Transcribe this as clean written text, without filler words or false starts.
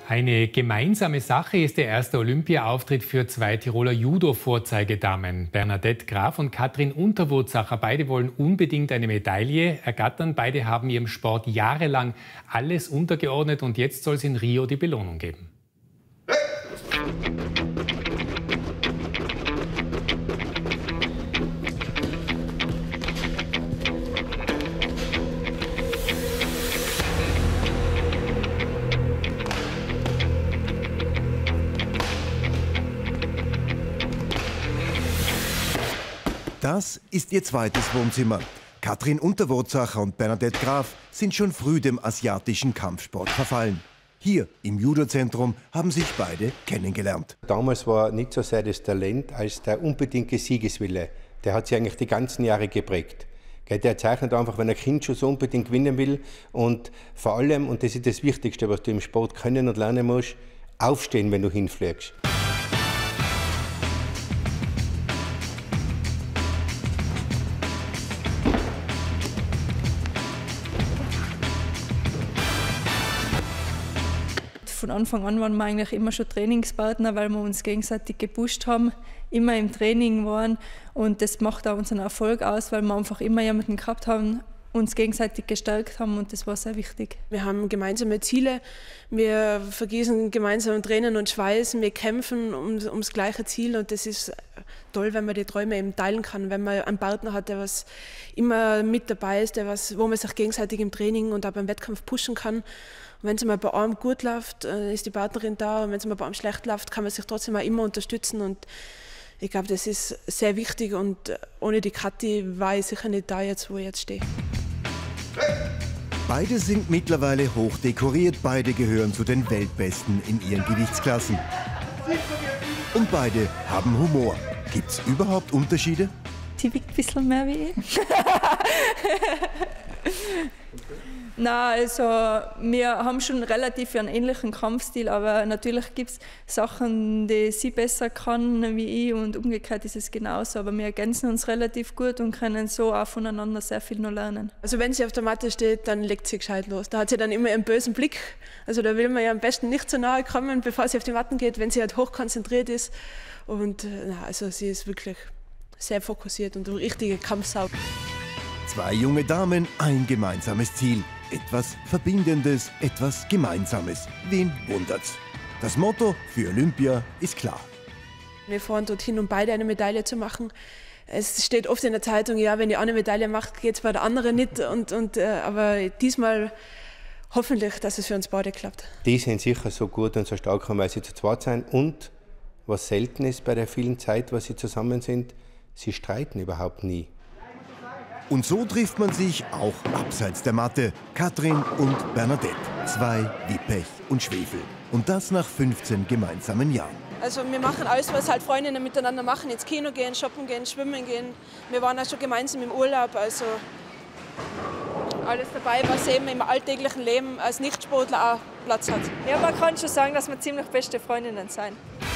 Eine gemeinsame Sache ist der erste Olympia-Auftritt für zwei Tiroler Judo-Vorzeigedamen. Bernadette Graf und Katrin Unterwurzacher. Beide wollen unbedingt eine Medaille ergattern. Beide haben ihrem Sport jahrelang alles untergeordnet und jetzt soll es in Rio die Belohnung geben. Das ist ihr zweites Wohnzimmer. Katrin Unterwurzacher und Bernadette Graf sind schon früh dem asiatischen Kampfsport verfallen. Hier im Judo-Zentrum haben sich beide kennengelernt. Damals war nicht so sehr das Talent als der unbedingte Siegeswille. Der hat sich eigentlich die ganzen Jahre geprägt. Der zeichnet einfach, wenn ein Kind schon so unbedingt gewinnen will und vor allem, und das ist das Wichtigste, was du im Sport können und lernen musst, aufstehen, wenn du hinfliegst. Von Anfang an waren wir eigentlich immer schon Trainingspartner, weil wir uns gegenseitig gepusht haben, immer im Training waren. Und das macht auch unseren Erfolg aus, weil wir einfach immer jemanden gehabt haben, uns gegenseitig gestärkt haben, und das war sehr wichtig. Wir haben gemeinsame Ziele, wir vergießen gemeinsam Tränen und Schweiß, wir kämpfen ums gleiche Ziel, und das ist toll, wenn man die Träume eben teilen kann, wenn man einen Partner hat, der was immer mit dabei ist, wo man sich gegenseitig im Training und auch beim Wettkampf pushen kann. Und wenn es mal bei einem gut läuft, ist die Partnerin da, und wenn es mal bei einem schlecht läuft, kann man sich trotzdem auch immer unterstützen, und ich glaube, das ist sehr wichtig, und ohne die Kathi war ich sicher nicht da jetzt, wo ich jetzt stehe. Beide sind mittlerweile hoch dekoriert, beide gehören zu den Weltbesten in ihren Gewichtsklassen. Und beide haben Humor. Gibt's überhaupt Unterschiede? Die wiegt ein bisschen mehr wie ich. Nein, also wir haben schon relativ einen ähnlichen Kampfstil, aber natürlich gibt es Sachen, die sie besser kann wie ich, und umgekehrt ist es genauso. Aber wir ergänzen uns relativ gut und können so auch voneinander sehr viel noch lernen. Also wenn sie auf der Matte steht, dann legt sie gescheit los. Da hat sie dann immer einen bösen Blick. Also da will man ja am besten nicht so nahe kommen, bevor sie auf die Matten geht, wenn sie halt hochkonzentriert ist. Und also sie ist wirklich sehr fokussiert und eine richtige Kampfsau. Zwei junge Damen, ein gemeinsames Ziel. Etwas Verbindendes, etwas Gemeinsames. Wen wundert's? Das Motto für Olympia ist klar. Wir fahren dorthin, um beide eine Medaille zu machen. Es steht oft in der Zeitung, ja, wenn die eine Medaille macht, geht es bei der anderen nicht. Aber diesmal hoffentlich, dass es für uns beide klappt. Die sind sicher so gut und so stark, weil sie zu zweit sind. Und was selten ist bei der vielen Zeit, was sie zusammen sind, sie streiten überhaupt nie. Und so trifft man sich auch abseits der Matte. Katrin und Bernadette. Zwei wie Pech und Schwefel. Und das nach 15 gemeinsamen Jahren. Also wir machen alles, was halt Freundinnen miteinander machen. Ins Kino gehen, shoppen gehen, schwimmen gehen. Wir waren auch schon gemeinsam im Urlaub. Also alles dabei, was eben im alltäglichen Leben als Nichtsportler auch Platz hat. Ja, man kann schon sagen, dass wir ziemlich beste Freundinnen sind.